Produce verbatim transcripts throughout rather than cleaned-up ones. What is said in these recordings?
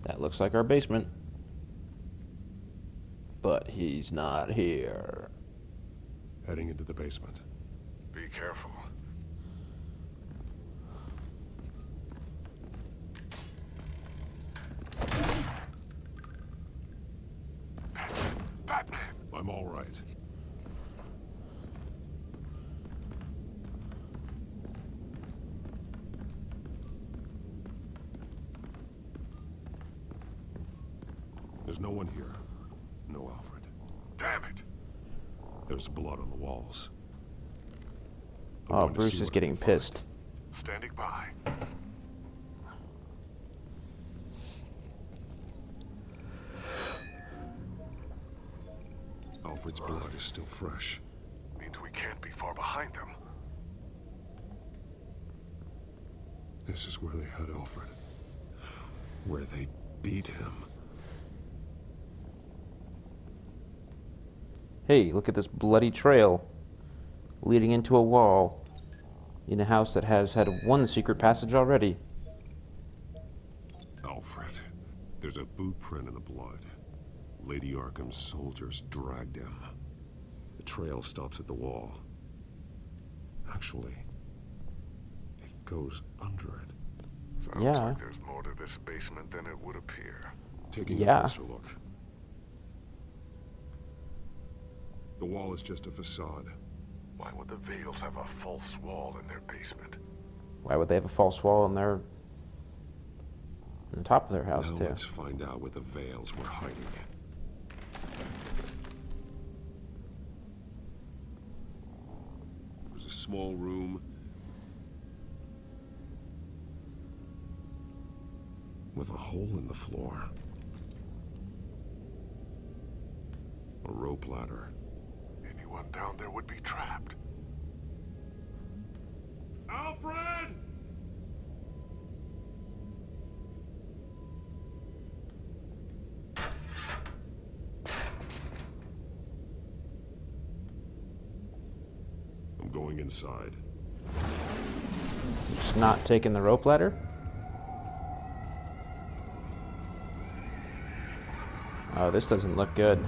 That looks like our basement. But he's not here. Heading into the basement. Be careful. Batman! I'm all right. There's no one here. No Alfred. Damn it! There's blood on the walls. I'm Oh, going to Bruce see is what I getting can find. pissed. Standing by. Alfred's blood is still fresh. Means we can't be far behind them. This is where they had Alfred. Where they beat him. Hey, look at this bloody trail leading into a wall in a house that has had one secret passage already. Alfred. There's a boot print in the blood. Lady Arkham's soldiers dragged him. The trail stops at the wall. Actually, it goes under it. Sounds Yeah. like there's more to this basement than it would appear. Taking Yeah. a closer look. The wall is just a facade. Why would the Vales have a false wall in their basement? Why would they have a false wall in their on the top of their house Now too? let's find out what the Vales were hiding. There's a small room with a hole in the floor. A rope ladder. Anyone down there would be trapped. Alfred! I'm going inside. Just not taking the rope ladder? Oh, this doesn't look good.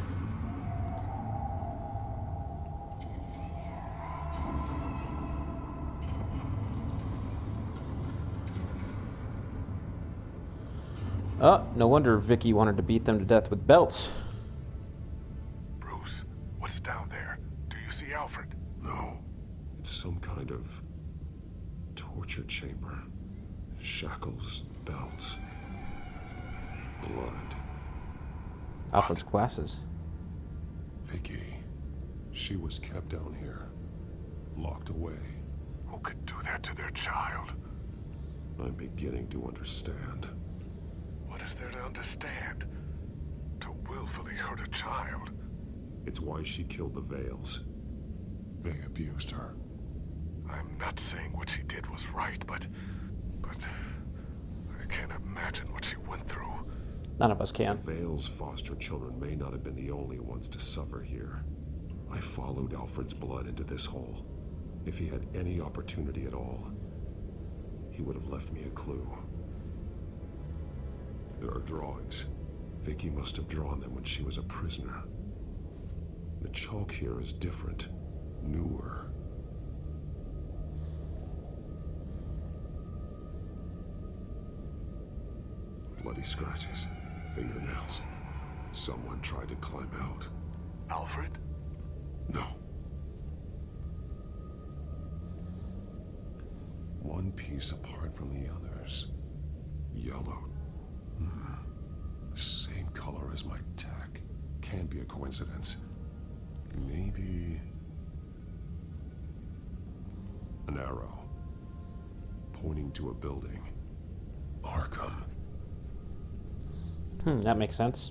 Oh, no wonder Vicky wanted to beat them to death with belts. Bruce, what's down there? Do you see Alfred? No. It's some kind of torture chamber. Shackles, belts, blood. Alfred's glasses. Vicky. She was kept down here. Locked away. Who could do that to their child? I'm beginning to understand. What is there to understand? To willfully hurt a child? It's why she killed the Vales. They abused her. I'm not saying what she did was right, but... But... I can't imagine what she went through. None of us can. Vale's foster children may not have been the only ones to suffer here. I followed Alfred's blood into this hole. If he had any opportunity at all, he would have left me a clue. There are drawings. Vicky must have drawn them when she was a prisoner. The chalk here is different, newer. Bloody scratches, fingernails. Someone tried to climb out. Alfred? No. One piece apart from the others. Yellow. Hmm. The same color as my tech. Can't be a coincidence. Maybe... an arrow. Pointing to a building. Arkham. Hmm, that makes sense.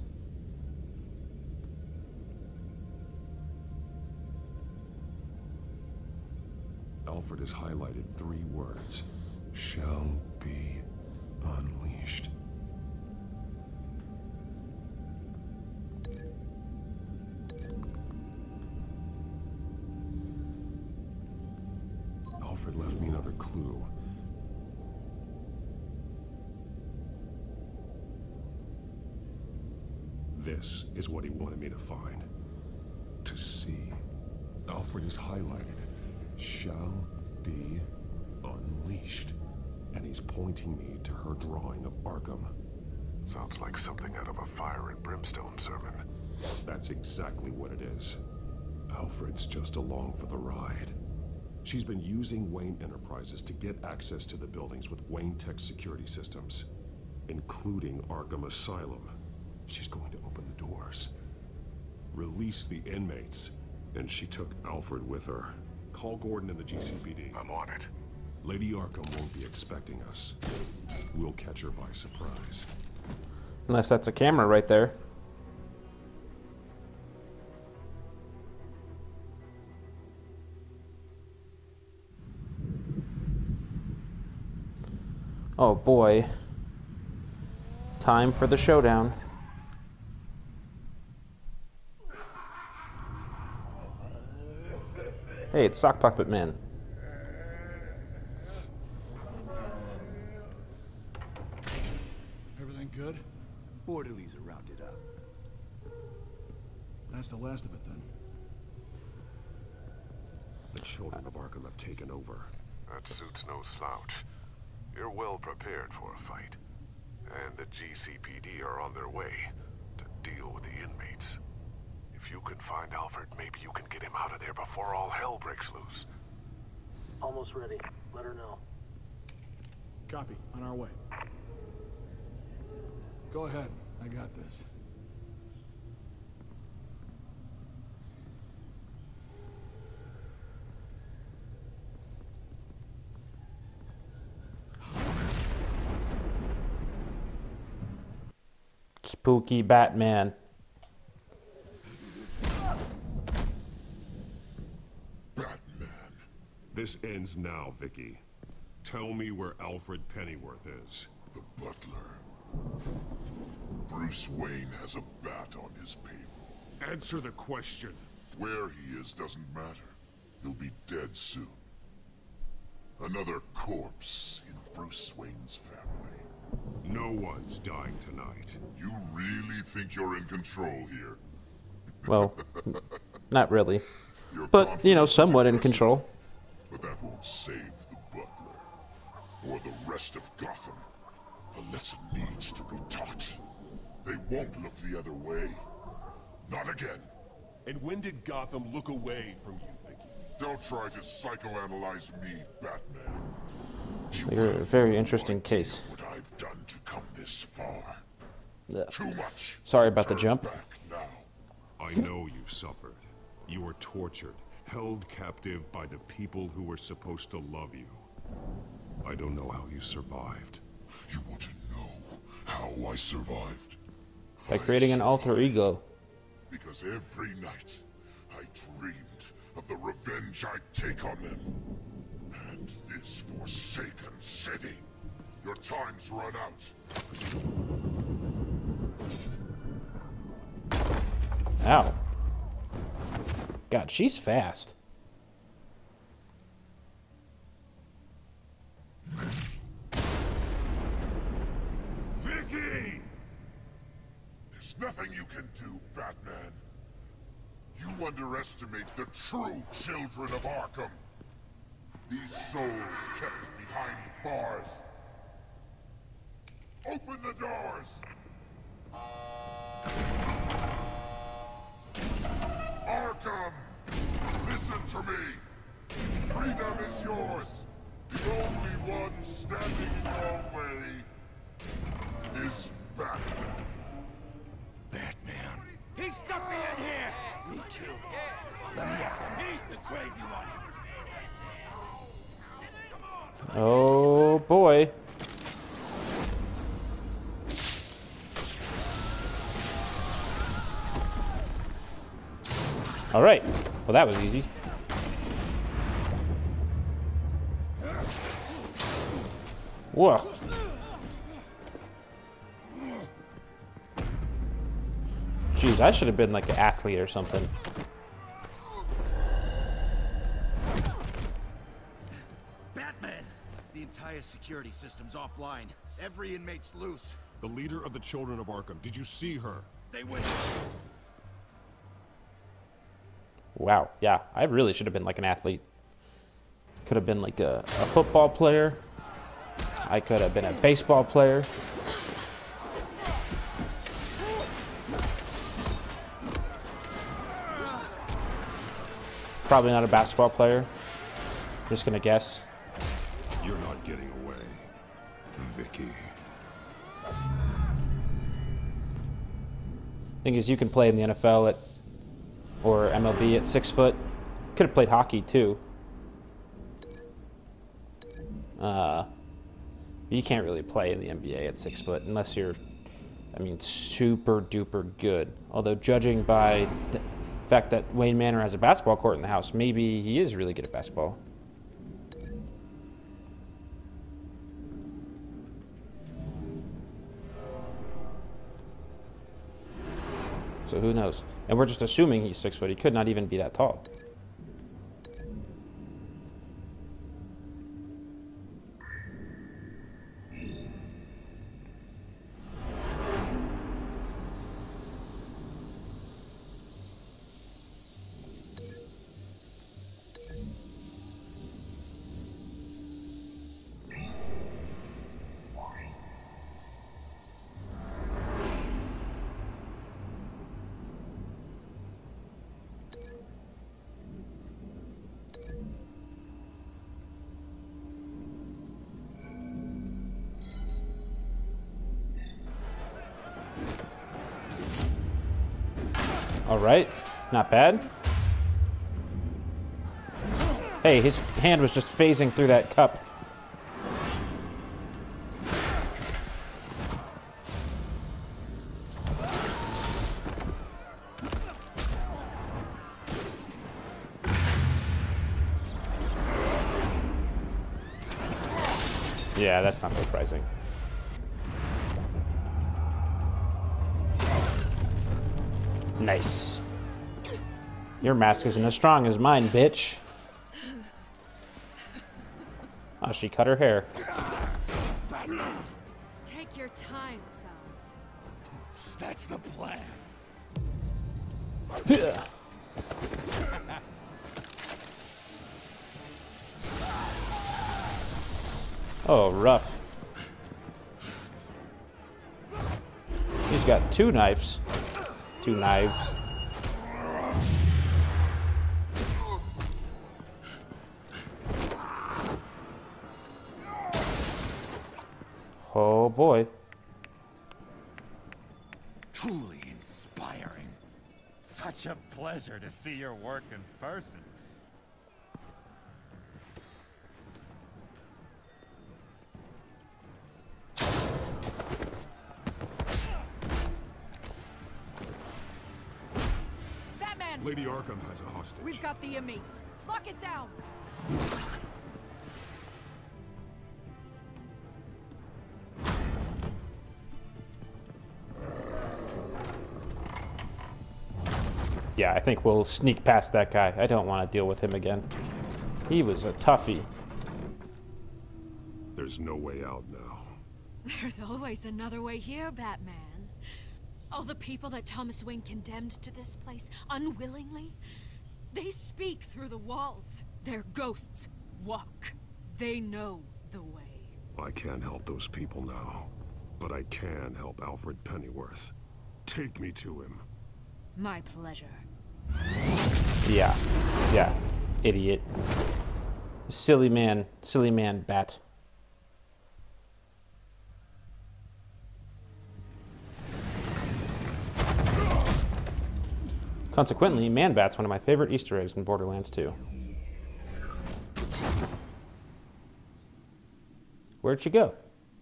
Alfred has highlighted three words. Shall be unleashed. Alfred left me another clue. This is what he wanted me to find. To see. Alfred is highlighted. Shall be unleashed. And he's pointing me to her drawing of Arkham. Sounds like something out of a fire and brimstone sermon. That's exactly what it is. Alfred's just along for the ride. She's been using Wayne Enterprises to get access to the buildings with Wayne Tech security systems, including Arkham Asylum. She's going to open the doors, release the inmates, and she took Alfred with her. Call Gordon and the G C P D. I'm on it. Lady Arkham won't be expecting us. We'll catch her by surprise. Unless that's a camera right there. Oh boy. Time for the showdown. Hey, it's Sock Puppet Man. Everything good? Orderlies are rounded up. That's the last of it then. The children of Arkham have taken over. That suit's no slouch. You're well prepared for a fight. And the G C P D are on their way to deal with the inmates. If you can find Alfred, maybe you can get him out of there before all hell breaks loose. Almost ready. Let her know. Copy. On our way. Go ahead. I got this. Spooky Batman. Batman. This ends now, Vicky. Tell me where Alfred Pennyworth is. The butler. Bruce Wayne has a bat on his payroll. Answer the question. Where he is doesn't matter. He'll be dead soon. Another corpse in Bruce Wayne's family. No one's dying tonight. You really think you're in control here? Well, not really. You're But, you know, confident is somewhat in impressive, control. But that won't save the butler. Or the rest of Gotham. A lesson needs to be taught. They won't look the other way. Not again. And when did Gotham look away from you, Vicky? Don't try to psychoanalyze me, Batman. You You're a have very no interesting idea case. What I've done to come this far. Ugh. Too much. Sorry to about the turn jump. Back now. I know you suffered. You were tortured, held captive by the people who were supposed to love you. I don't know how you survived. You want to know how I survived? By I creating an alter survived ego. Because every night I dreamed of the revenge I'd take on them. And this forsaken city. Your time's run out. Ow. God, she's fast. Vicky! There's nothing you can do, Batman. You underestimate the true children of Arkham. These souls kept behind bars. Open the doors! Arkham! Listen to me! Freedom is yours! The only one standing in your way is Batman. Batman. He stuck me in here! Me too. Let me at him. He's the crazy one! Oh boy. All right. Well, that was easy. Whoa. Jeez, I should have been like an athlete or something. Batman! The entire security system's offline. Every inmate's loose. The leader of the Children of Arkham, did you see her? They win. Wow, yeah, I really should have been like an athlete. Could have been like a, a football player. I could have been a baseball player. Probably not a basketball player. Just gonna guess. You're not getting away, Vicky. Thing is, you can play in the N F L at, or M L B at six foot. Could have played hockey too. Uh, you can't really play in the N B A at six foot unless you're, I mean, super duper good. Although judging by the fact that Wayne Manor has a basketball court in the house, maybe he is really good at basketball. So who knows? And we're just assuming he's six foot. He could not even be that tall. All right, not bad. Hey, his hand was just phasing through that cup. Yeah, that's not surprising. Nice. Your mask isn't as strong as mine, bitch. Oh, she cut her hair. Take your time, sons. That's the plan. Oh, rough. He's got two knives. Two knives. Oh boy. Truly inspiring. Such a pleasure to see your work in person. Batman! Lady Arkham has a hostage. We've got the inmates. Lock it down! Yeah, I think we'll sneak past that guy. I don't want to deal with him again. He was a toughie. There's no way out now. There's always another way here, Batman. All the people that Thomas Wayne condemned to this place unwillingly, they speak through the walls. Their ghosts walk. They know the way. I can't help those people now, but I can help Alfred Pennyworth. Take me to him. My pleasure. Yeah. Yeah. Idiot. Silly man. Silly man bat. Consequently, Man-Bat's one of my favorite Easter eggs in Borderlands two. Where'd she go?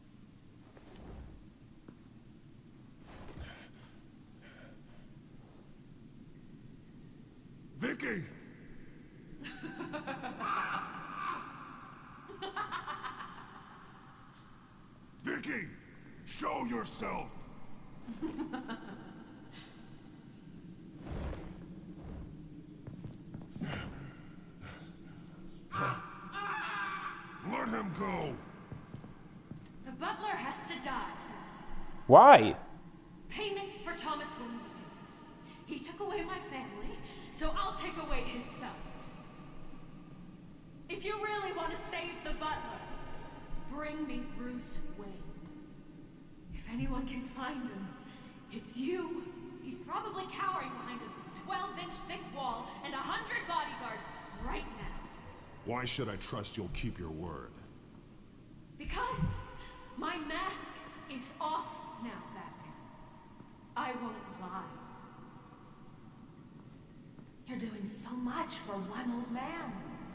Vicky! Vicky! Show yourself! Let him go! The butler has to die. Why? Payment for Thomas Wayne's sins. He took away my family, so I'll take away his sons. If you really want to save the butler, bring me Bruce Wayne. If anyone can find him, it's you. He's probably cowering behind a twelve inch thick wall and a hundred bodyguards right now. Why should I trust you'll keep your word? Because my mask is off now, Batman. I won't lie. You're doing so much for one old man.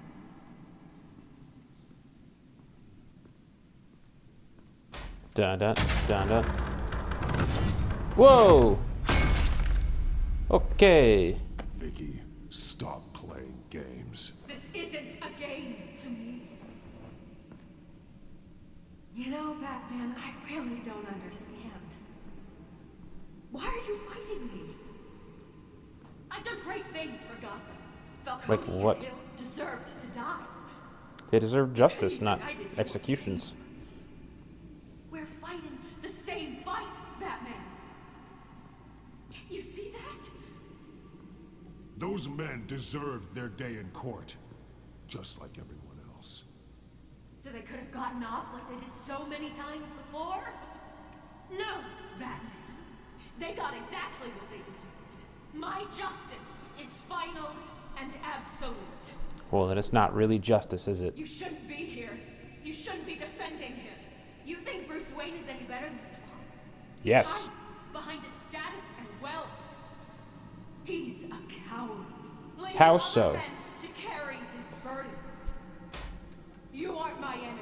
Dun dun dun dun. Whoa! Okay. Vicky, stop playing games. This isn't a game to me. You know, Batman, I really don't understand. Why are you fighting me? I've done great things for Gotham. Falcone Like what? and Hill deserved to die. They deserve justice, not executions. We're fighting the same fight, Batman. Can't you see that? Those men deserved their day in court, just like everyone else. So they could have gotten off like they did so many times before? No, Batman. They got exactly what they deserved. My justice is final and absolute. Well, then it's not really justice, is it? You shouldn't be here. You shouldn't be defending him. You think Bruce Wayne is any better than his father? Yes. He hides behind his status and wealth. He's a coward. Leaving How other so? men to carry his burdens. You aren't my enemy.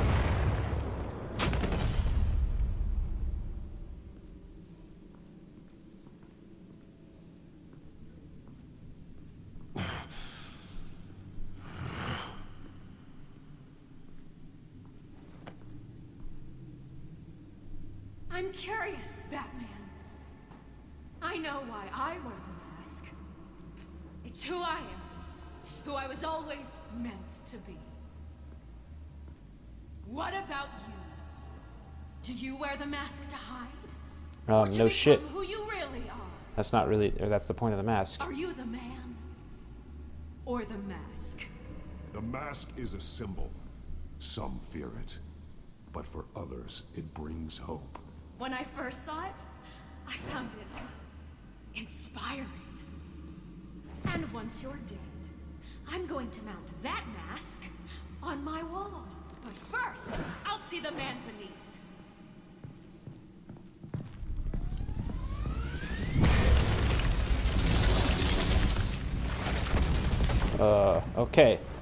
I'm curious, Batman. I know why I wear the mask. It's who I am. Who I was always meant to be. What about you? Do you wear the mask to hide? Um, or to no become shit. who you really are? That's not really, or that's the point of the mask. Are you the man? Or the mask? The mask is a symbol. Some fear it, but for others, it brings hope. When I first saw it, I found it inspiring. And once you're dead, I'm going to mount that mask on my wall. But first, I'll see the man beneath. Uh, okay.